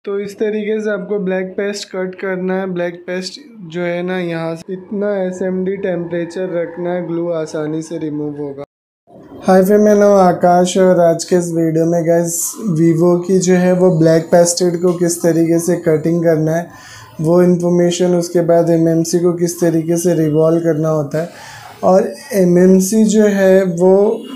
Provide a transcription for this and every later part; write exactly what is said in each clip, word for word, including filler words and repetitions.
तो इस तरीके से आपको ब्लैक पेस्ट कट करना है। ब्लैक पेस्ट जो है ना, यहाँ से इतना एस एम डी टेम्परेचर रखना है, ग्लू आसानी से रिमूव होगा। हाय फ्रेंड, मैं नाम आकाश और आज के इस वीडियो में गाइस वीवो की जो है वो ब्लैक पेस्टेड को किस तरीके से कटिंग करना है वो इन्फॉर्मेशन, उसके बाद एम एम सी को किस तरीके से रिवॉल्व करना होता है, और एम एम सी जो है वो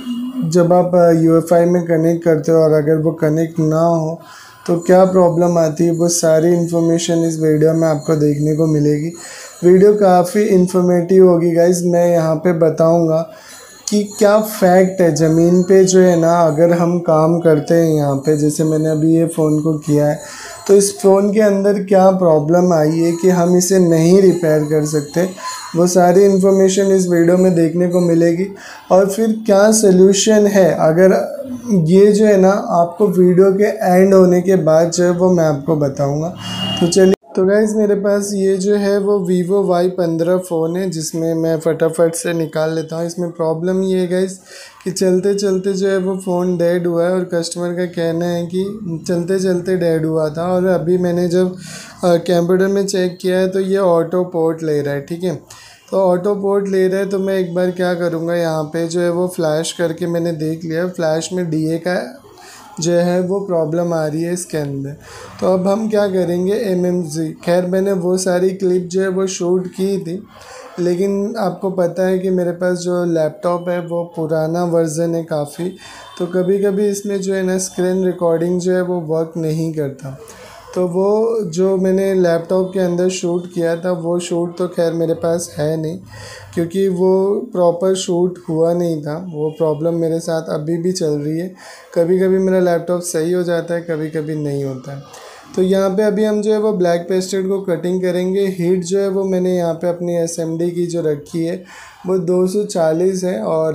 जब आप यू एफ आई में कनेक्ट करते हो और अगर वो कनेक्ट ना हो तो क्या प्रॉब्लम आती है, वो सारी इन्फॉर्मेशन इस वीडियो में आपको देखने को मिलेगी। वीडियो काफ़ी इन्फॉर्मेटिव होगी गाइस। मैं यहाँ पे बताऊँगा कि क्या फैक्ट है ज़मीन पे जो है ना, अगर हम काम करते हैं यहाँ पे, जैसे मैंने अभी ये फ़ोन को किया है, तो इस फ़ोन के अंदर क्या प्रॉब्लम आई है कि हम इसे नहीं रिपेयर कर सकते, वो सारी इन्फॉर्मेशन इस वीडियो में देखने को मिलेगी। और फिर क्या सल्यूशन है, अगर ये जो है ना आपको वीडियो के एंड होने के बाद जो है वो मैं आपको बताऊँगा। तो चलिए, तो गाइज़ मेरे पास ये जो है वो वीवो वाई पंद्रह फ़ोन है, जिसमें मैं फटाफट से निकाल लेता हूँ। इसमें प्रॉब्लम ये है गाइज़ कि चलते चलते जो है वो फ़ोन डेड हुआ है, और कस्टमर का कहना है कि चलते चलते डेड हुआ था, और अभी मैंने जब कंप्यूटर में चेक किया है तो ये ऑटो पोर्ट ले रहा है। ठीक है, तो ऑटो पोर्ट ले रहा है, तो मैं एक बार क्या करूँगा, यहाँ पे जो है वो फ्लैश करके मैंने देख लिया, फ्लैश में डी ए का जो है वो प्रॉब्लम आ रही है इसके अंदर। तो अब हम क्या करेंगे, एम एम सी, खैर मैंने वो सारी क्लिप जो है वो शूट की थी, लेकिन आपको पता है कि मेरे पास जो लैपटॉप है वो पुराना वर्ज़न है काफ़ी, तो कभी कभी इसमें जो है ना स्क्रीन रिकॉर्डिंग जो है वो वर्क नहीं करता। तो वो जो मैंने लैपटॉप के अंदर शूट किया था वो शूट तो खैर मेरे पास है नहीं, क्योंकि वो प्रॉपर शूट हुआ नहीं था। वो प्रॉब्लम मेरे साथ अभी भी चल रही है, कभी कभी मेरा लैपटॉप सही हो जाता है, कभी कभी नहीं होता है। तो यहाँ पे अभी हम जो है वो ब्लैक पेस्टेड को कटिंग करेंगे। हीट जो है वो मैंने यहाँ पे अपनी एस एम डी की जो रखी है वो दो सौ चालीस है, और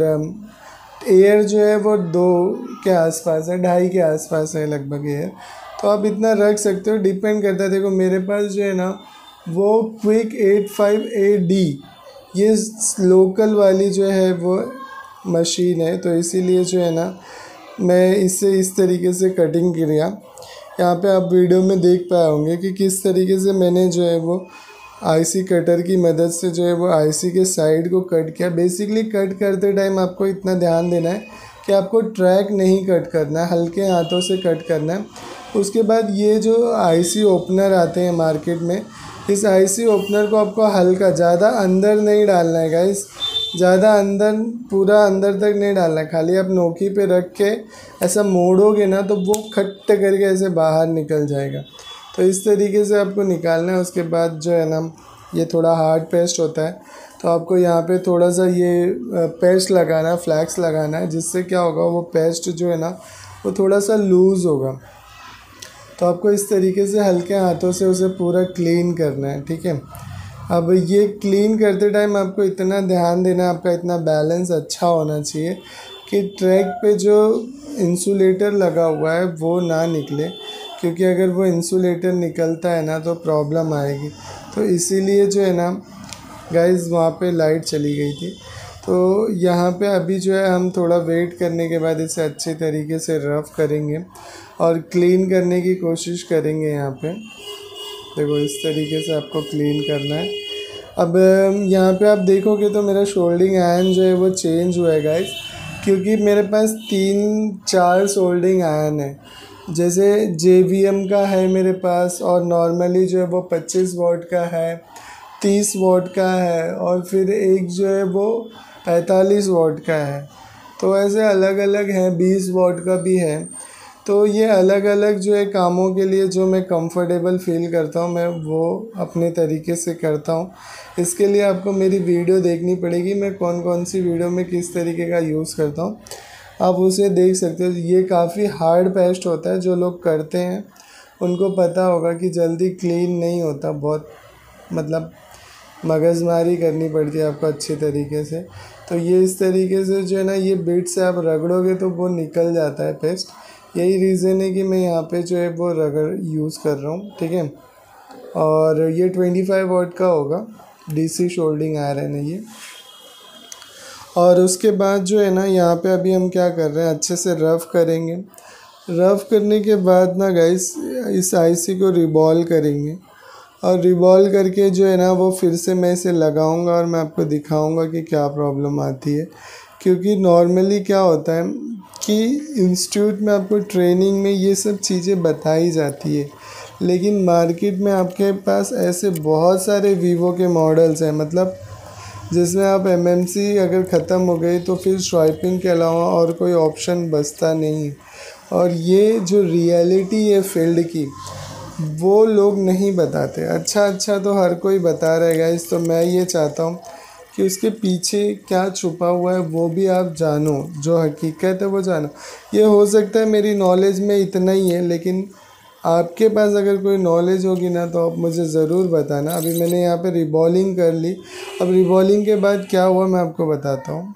एयर जो है वो दो के आसपास है, ढाई के आसपास है लगभग एयर। तो आप इतना रख सकते हो, डिपेंड करता है। देखो मेरे पास जो है ना वो quick eight five A D, ये लोकल वाली जो है वो मशीन है, तो इसीलिए जो है ना मैं इससे इस तरीके से कटिंग किया। यहाँ पे आप वीडियो में देख पाए होंगे कि किस तरीके से मैंने जो है वो आईसी कटर की मदद से जो है वो आईसी के साइड को कट किया। बेसिकली कट करते टाइम आपको इतना ध्यान देना है कि आपको ट्रैक नहीं कट करना है, हल्के हाथों से कट करना है। उसके बाद ये जो आईसी ओपनर आते हैं मार्केट में, इस आईसी ओपनर को आपको हल्का, ज़्यादा अंदर नहीं डालना है गाइस, ज़्यादा अंदर, पूरा अंदर तक नहीं डालना है, खाली आप नोकी पे रख के ऐसा मोड़ोगे ना तो वो खट्ट करके ऐसे बाहर निकल जाएगा। तो इस तरीके से आपको निकालना है। उसके बाद जो है ना ये थोड़ा हार्ड पेस्ट होता है, तो आपको यहाँ पे थोड़ा सा ये पेस्ट लगाना है, फ्लैक्स लगाना है, जिससे क्या होगा, वो पेस्ट जो है ना वो थोड़ा सा लूज़ होगा। तो आपको इस तरीके से हल्के हाथों से उसे पूरा क्लीन करना है। ठीक है, अब ये क्लीन करते टाइम आपको इतना ध्यान देना है, आपका इतना बैलेंस अच्छा होना चाहिए कि ट्रैक पे जो इंसुलेटर लगा हुआ है वो ना निकले, क्योंकि अगर वो इंसुलेटर निकलता है ना तो प्रॉब्लम आएगी। तो इसीलिए जो है ना गाइस वहाँ पे लाइट चली गई थी। तो यहाँ पे अभी जो है हम थोड़ा वेट करने के बाद इसे अच्छे तरीके से रफ़ करेंगे और क्लीन करने की कोशिश करेंगे। यहाँ पे देखो इस तरीके से आपको क्लीन करना है। अब यहाँ पे आप देखोगे तो मेरा सोल्डिंग आयरन जो है वो चेंज हुआ है गाइस, क्योंकि मेरे पास तीन चार सोल्डिंग आयरन है। जैसे जे वी एम का है मेरे पास, और नॉर्मली जो है वो पच्चीस वॉट का है, तीस वॉट का है, और फिर एक जो है वो पैंतालीस वॉट का है। तो ऐसे अलग अलग हैं, बीस वॉट का भी है। तो ये अलग अलग जो है कामों के लिए जो मैं कंफर्टेबल फ़ील करता हूँ, मैं वो अपने तरीके से करता हूँ। इसके लिए आपको मेरी वीडियो देखनी पड़ेगी, मैं कौन कौन सी वीडियो में किस तरीके का यूज़ करता हूँ, आप उसे देख सकते हो। ये काफ़ी हार्ड पेस्ट होता है, जो लोग करते हैं उनको पता होगा कि जल्दी क्लीन नहीं होता, बहुत मतलब मगजमारी करनी पड़ती है आपको अच्छी तरीके से। तो ये इस तरीके से जो है ना, ये बिट से आप रगड़ोगे तो वो निकल जाता है पेस्ट। यही रीज़न है कि मैं यहाँ पे जो है वो रगड़ यूज़ कर रहा हूँ। ठीक है, और ये पच्चीस वाट का होगा, डीसी सोल्डिंग आयरन है ये। और उसके बाद जो है ना यहाँ पे अभी हम क्या कर रहे हैं, अच्छे से रफ़ करेंगे। रफ करने के बाद ना गाइस इस आईसी को रिबॉल करेंगे और रिबॉल करके जो है ना वो फिर से मैं इसे लगाऊंगा और मैं आपको दिखाऊंगा कि क्या प्रॉब्लम आती है। क्योंकि नॉर्मली क्या होता है कि इंस्टीट्यूट में आपको ट्रेनिंग में ये सब चीज़ें बताई जाती है, लेकिन मार्केट में आपके पास ऐसे बहुत सारे वीवो के मॉडल्स हैं, मतलब जिसमें आप एमएमसी अगर ख़त्म हो गई तो फिर स्वाइपिंग के अलावा और कोई ऑप्शन बचता नहीं। और ये जो रियलिटी है फील्ड की वो लोग नहीं बताते। अच्छा अच्छा तो हर कोई बता रहा है गाइस, तो मैं ये चाहता हूँ कि उसके पीछे क्या छुपा हुआ है वो भी आप जानो, जो हकीकत है वो जानो। ये हो सकता है मेरी नॉलेज में इतना ही है, लेकिन आपके पास अगर कोई नॉलेज होगी ना तो आप मुझे ज़रूर बताना। अभी मैंने यहाँ पे रिबॉलिंग कर ली, अब रिबॉलिंग के बाद क्या हुआ मैं आपको बताता हूँ।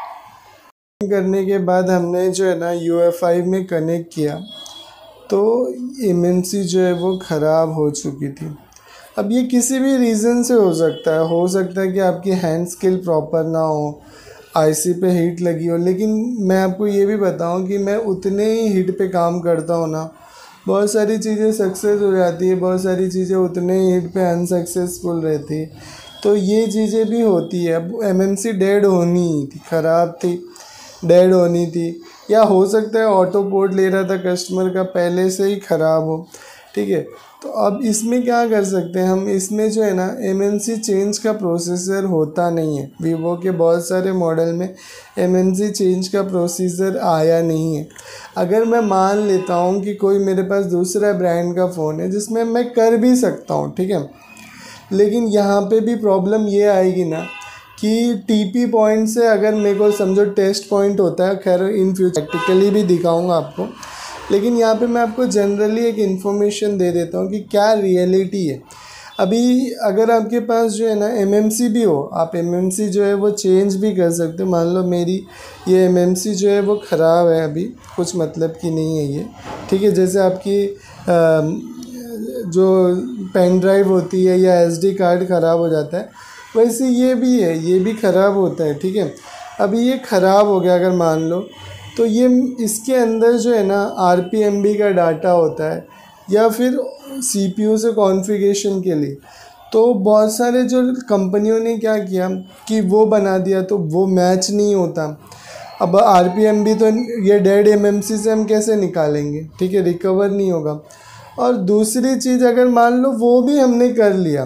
करने के बाद हमने जो है ना यू एफ आई में कनेक्ट किया तो एमएमसी जो है वो ख़राब हो चुकी थी। अब ये किसी भी रीज़न से हो सकता है हो सकता है कि आपकी हैंड स्किल प्रॉपर ना हो, आईसी पे हीट लगी हो। लेकिन मैं आपको ये भी बताऊं कि मैं उतने ही हीट पे काम करता हूँ ना, बहुत सारी चीज़ें सक्सेस हो जाती है, बहुत सारी चीज़ें उतने ही हीट पे अनसक्सेसफुल रहती है। तो ये चीज़ें भी होती है। अब एमएमसी डेड होनी ही थी, ख़राब थी, डेड होनी थी, या हो सकता है ऑटो पोर्ट ले रहा था कस्टमर का पहले से ही ख़राब हो। ठीक है, तो अब इसमें क्या कर सकते हैं हम, इसमें जो है ना एमएमसी चेंज का प्रोसेसर होता नहीं है। वीवो के बहुत सारे मॉडल में एमएमसी चेंज का प्रोसीजर आया नहीं है। अगर मैं मान लेता हूँ कि कोई मेरे पास दूसरा ब्रांड का फ़ोन है जिसमें मैं कर भी सकता हूँ, ठीक है, लेकिन यहाँ पे भी प्रॉब्लम ये आएगी ना कि टीपी पॉइंट से अगर मेरे को समझो टेस्ट पॉइंट होता है, खैर इन फ्यूचर प्रैक्टिकली भी दिखाऊंगा आपको, लेकिन यहाँ पे मैं आपको जनरली एक इन्फॉर्मेशन दे देता हूँ कि क्या रियलिटी है। अभी अगर आपके पास जो है ना एमएमसी भी हो, आप एमएमसी जो है वो चेंज भी कर सकते हो। मान लो मेरी ये एमएमसी जो है वो ख़राब है, अभी कुछ मतलब की नहीं है ये, ठीक है। जैसे आपकी आ, जो पेन ड्राइव होती है या एसडी कार्ड ख़राब हो जाता है, वैसे ये भी है, ये भी ख़राब होता है, ठीक है। अभी ये ख़राब हो गया अगर मान लो, तो ये इसके अंदर जो है ना आरपीएमबी का डाटा होता है या फिर सीपीयू से कॉन्फ़िगरेशन के लिए। तो बहुत सारे जो कंपनियों ने क्या किया कि वो बना दिया, तो वो मैच नहीं होता। अब आरपीएमबी तो ये डेड एमएमसी से हम कैसे निकालेंगे, ठीक है, रिकवर नहीं होगा। और दूसरी चीज़ अगर मान लो वो भी हमने कर लिया,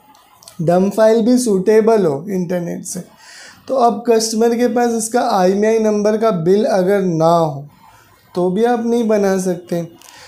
डम फाइल भी सूटेबल हो इंटरनेट से, तो अब कस्टमर के पास इसका आईएमईआई नंबर का बिल अगर ना हो तो भी आप नहीं बना सकते।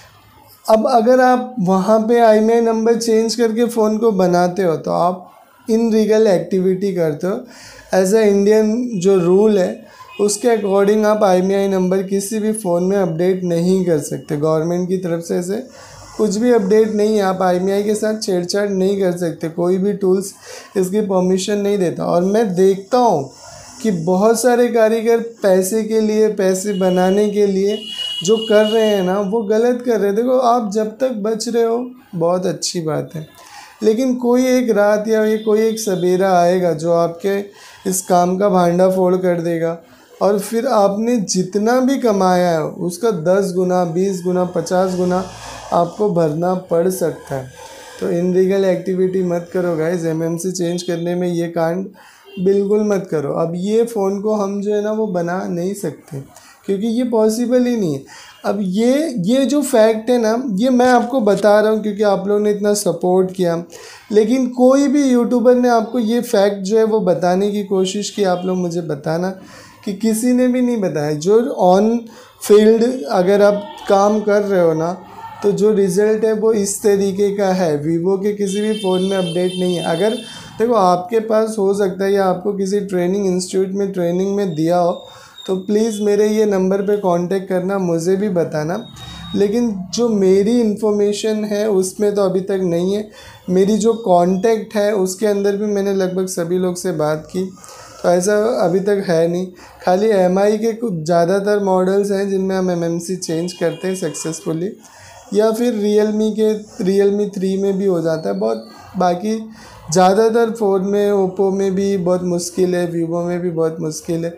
अब अगर आप वहाँ पे आईएमईआई नंबर चेंज करके फ़ोन को बनाते हो तो आप इनलीगल एक्टिविटी करते हो। एज अ इंडियन जो रूल है उसके अकॉर्डिंग आप आईएमईआई नंबर किसी भी फ़ोन में अपडेट नहीं कर सकते। गवर्नमेंट की तरफ से ऐसे कुछ भी अपडेट नहीं है, आप आईएमईआई के साथ छेड़छाड़ नहीं कर सकते, कोई भी टूल्स इसकी परमिशन नहीं देता। और मैं देखता हूँ कि बहुत सारे कारीगर पैसे के लिए, पैसे बनाने के लिए जो कर रहे हैं ना वो गलत कर रहे हैं। देखो आप जब तक बच रहे हो बहुत अच्छी बात है, लेकिन कोई एक रात या ये कोई एक सवेरा आएगा जो आपके इस काम का भांडा फोड़ कर देगा, और फिर आपने जितना भी कमाया है उसका दस गुना, बीस गुना, पचास गुना आपको भरना पड़ सकता है। तो इनलीगल एक्टिविटी मत करो गाइस, एमएमसी चेंज करने में ये कांड बिल्कुल मत करो। अब ये फ़ोन को हम जो है ना वो बना नहीं सकते क्योंकि ये पॉसिबल ही नहीं है। अब ये ये जो फैक्ट है ना ये मैं आपको बता रहा हूँ क्योंकि आप लोगों ने इतना सपोर्ट किया, लेकिन कोई भी यूट्यूबर ने आपको ये फैक्ट जो है वो बताने की कोशिश की, आप लोग मुझे बताना कि किसी ने भी नहीं बताया। जो ऑन फील्ड अगर आप काम कर रहे हो ना तो जो रिज़ल्ट है वो इस तरीके का है। वीवो के किसी भी फ़ोन में अपडेट नहीं है। अगर देखो आपके पास हो सकता है या आपको किसी ट्रेनिंग इंस्टीट्यूट में ट्रेनिंग में दिया हो तो प्लीज़ मेरे ये नंबर पे कांटेक्ट करना, मुझे भी बताना। लेकिन जो मेरी इन्फॉर्मेशन है उसमें तो अभी तक नहीं है। मेरी जो कांटेक्ट है उसके अंदर भी मैंने लगभग सभी लोग से बात की, तो ऐसा अभी तक है नहीं। खाली एमआई के कुछ ज़्यादातर मॉडल्स हैं जिनमें हम एमएमसी चेंज करते हैं सक्सेसफुली, या फिर रियलमी के रियलमी थ्री में भी हो जाता है बहुत। बाकी ज़्यादातर फ़ोन में ओप्पो में भी बहुत मुश्किल है, वीवो में भी बहुत मुश्किल है।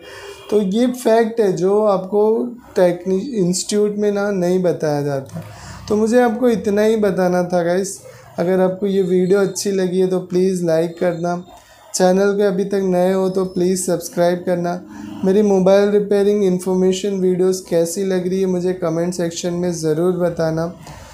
तो ये फैक्ट है जो आपको टेक्निक इंस्टीट्यूट में ना नहीं बताया जाता। तो मुझे आपको इतना ही बताना था गाइस। अगर आपको ये वीडियो अच्छी लगी है तो प्लीज़ लाइक करना, चैनल पे अभी तक नए हो तो प्लीज़ सब्सक्राइब करना। मेरी मोबाइल रिपेयरिंग इन्फॉर्मेशन वीडियोस कैसी लग रही है मुझे कमेंट सेक्शन में ज़रूर बताना।